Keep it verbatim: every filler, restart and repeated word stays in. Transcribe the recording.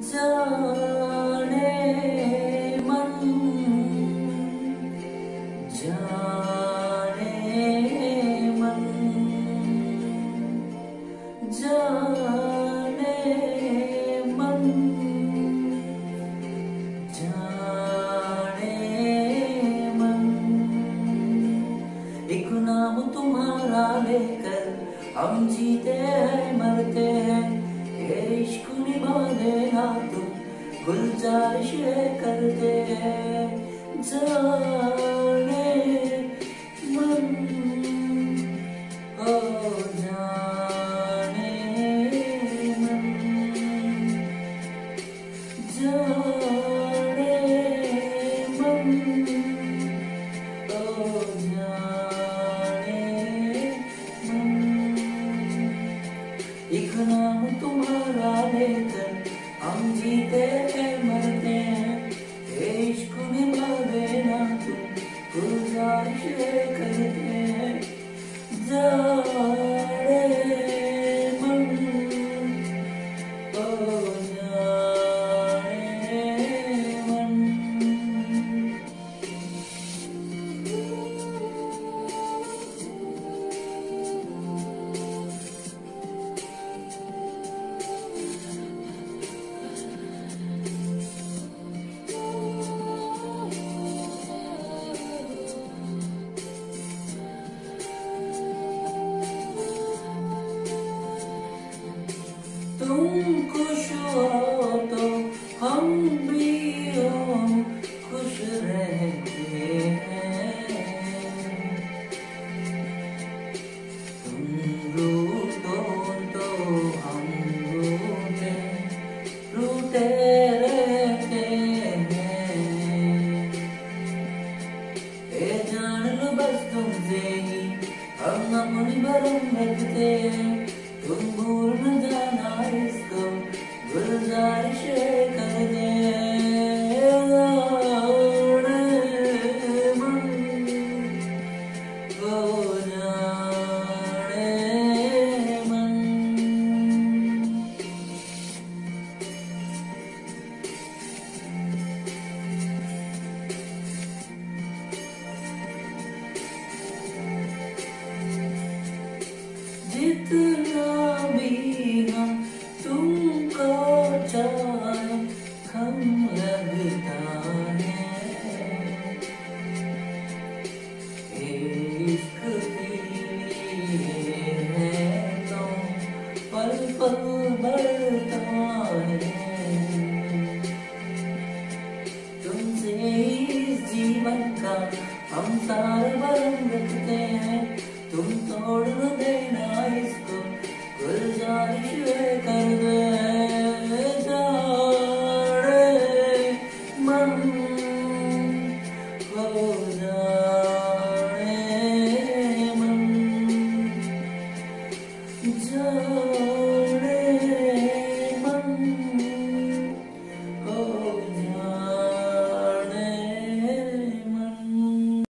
जाने मन, जाने मन, जाने मन, जाने मन। एक नाम तुम्हारा लेकर हम जीते हैं मरते हैं, इश्क निभा देना तुम गुलजारिश करते हैं। जाने मन, ओ जाने मन, जाने मन, ओ जाने मन। एक नाम तुम्हारा लेकर हम जीते हैं मरते हैं, इश्क निभा देना तुम गुजारिश करते हैं। जाने मन, ओ जाने मन। तुम खुश हो तो हम भी हो खुश रहते हैं, तुम रूठो तो हम रूठे रूठे रहते हैं। ए जान लो बस तुमसे ही हम अपनी भरम रखते हैं, तुम भूल न जाना इसको गुलजारिश कर दे। जाने मन, ओ जाने मन। जितना भी हम तुमको चाहे कम लगता है, इश्क के लिए है तो पल पल बढ़ता है। तुमसे इस जीवन का हम सारा भरम रखते हैं, तुम तोड़ न देना इसको गुलजारिश कर दे। जाने मन, ओ जाने मन, जाने